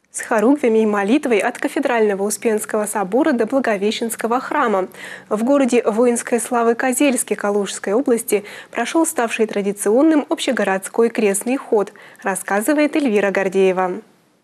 С хоругвями и молитвой от Кафедрального Успенского собора до Благовещенского храма. В городе воинской славы Козельске Калужской области прошел ставший традиционным общегородской крестный ход, рассказывает Эльвира Гордеева.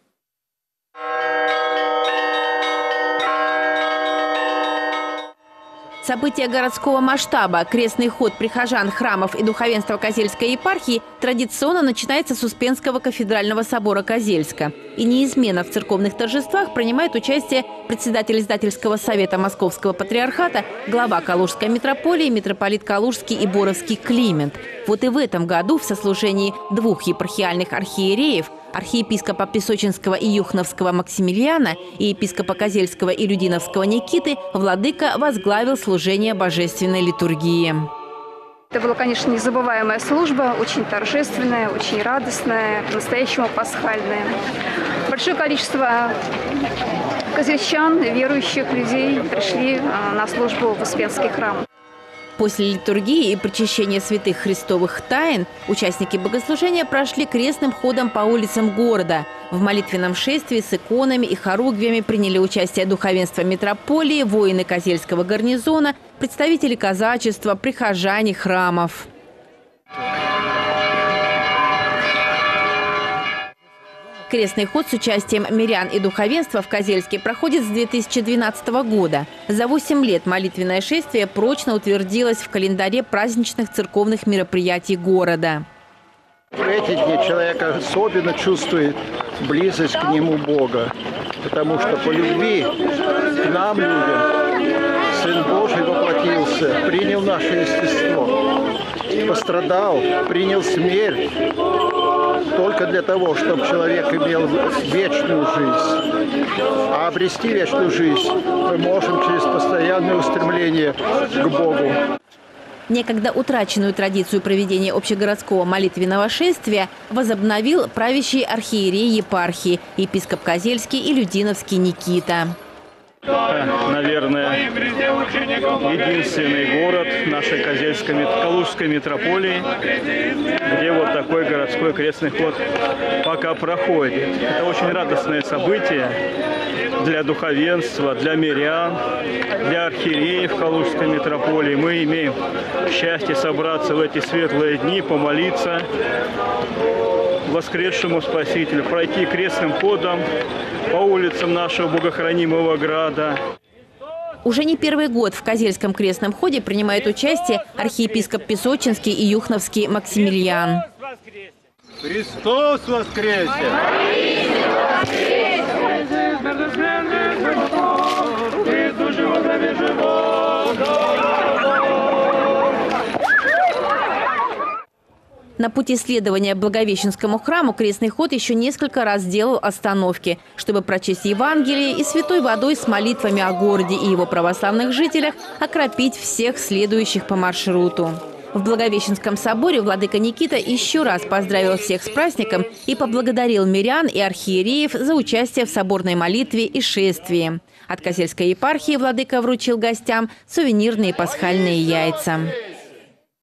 События городского масштаба, крестный ход прихожан храмов и духовенства Козельской епархии традиционно начинается с Успенского кафедрального собора Козельска. И неизменно в церковных торжествах принимает участие председатель издательского совета Московского патриархата, глава Калужской митрополии, митрополит Калужский и Боровский Климент. Вот и в этом году в сослужении двух епархиальных архиереев, архиепископа Песочинского и Юхновского Максимилиана и епископа Козельского и Людиновского Никиты, владыка возглавил служение божественной литургии. Это была, конечно, незабываемая служба, очень торжественная, очень радостная, по-настоящему пасхальная. Большое количество козельчан, верующих людей пришли на службу в Успенский храм. После литургии и причащения святых христовых тайн участники богослужения прошли крестным ходом по улицам города. В молитвенном шествии с иконами и хоругвями приняли участие духовенство митрополии, воины Козельского гарнизона, представители казачества, прихожане храмов. Крестный ход с участием мирян и духовенства в Козельске проходит с 2012 года. За 8 лет молитвенное шествие прочно утвердилось в календаре праздничных церковных мероприятий города. В эти дни человек особенно чувствует близость к нему Бога, потому что по любви к нам, людям, Сын Божий воплотился, принял наше естество, пострадал, принял смерть, только для того, чтобы человек имел вечную жизнь. А обрести вечную жизнь мы можем через постоянное устремление к Богу. Некогда утраченную традицию проведения общегородского молитвенного шествия возобновил правящий архиерей епархии, епископ Козельский и Людиновский Никита. Наверное, единственный город нашей Калужской митрополии, где вот такой городской крестный ход пока проходит. Это очень радостное событие для духовенства, для мирян, для архиереев Калужской митрополии. Мы имеем счастье собраться в эти светлые дни, помолиться воскресшему Спасителю, пройти крестным ходом по улицам нашего богохранимого града. Уже не первый год в Козельском крестном ходе принимает участие архиепископ Песочинский и Юхновский Максимилиан. Христос воскресе! На пути следования к Благовещенскому храму крестный ход еще несколько раз делал остановки, чтобы прочесть Евангелие и святой водой с молитвами о городе и его православных жителях окропить всех следующих по маршруту. В Благовещенском соборе владыка Никита еще раз поздравил всех с праздником и поблагодарил мирян и архиереев за участие в соборной молитве и шествии. От Козельской епархии владыка вручил гостям сувенирные пасхальные яйца.